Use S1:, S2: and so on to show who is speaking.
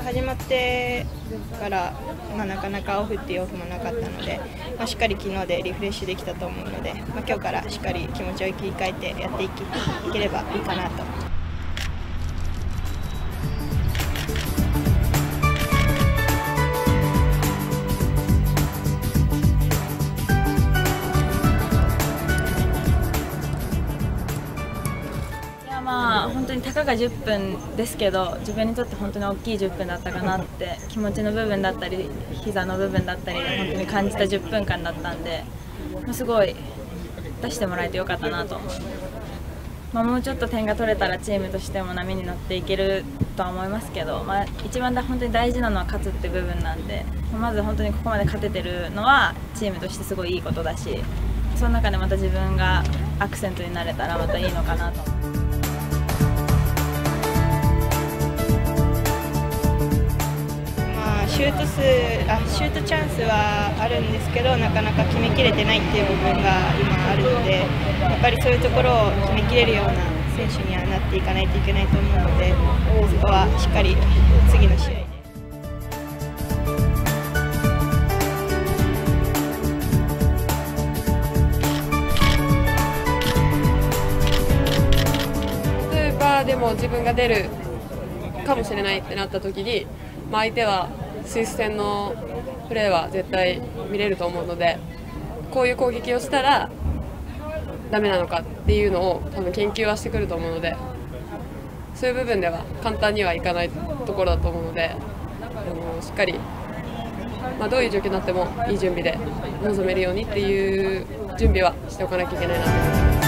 S1: 始まってから、なかなかオフっていうオフもなかったので、しっかり昨日でリフレッシュできたと思うので、今日からしっかり気持ちを切り替えてやっていければいいかなと。
S2: 本当にたかが10分ですけど、自分にとって本当に大きい10分だったかなって、気持ちの部分だったり膝の部分だったり本当に感じた10分間だったんで、すごい出してもらえてよかったなと。もうちょっと点が取れたらチームとしても波に乗っていけるとは思いますけど、一番本当に大事なのは勝つって部分なんで、まず本当にここまで勝ててるのはチームとしてすごいいいことだし、その中でまた自分がアクセントになれたらまたいいのかなと。
S1: シュートチャンスはあるんですけど、なかなか決めきれてないっていう部分が今あるので、やっぱりそういうところを決めきれるような選手にはなっていかないといけないと思うので、そこはしっかり次の試合で。
S3: 例えばでも自分が出るかもしれないってなった時に、相手はスイス戦のプレーは絶対見れると思うので、こういう攻撃をしたらダメなのかっていうのを多分研究はしてくると思うので、そういう部分では簡単にはいかないところだと思うので、しっかり、どういう状況になってもいい準備で臨めるようにっていう準備はしておかなきゃいけないなと思います。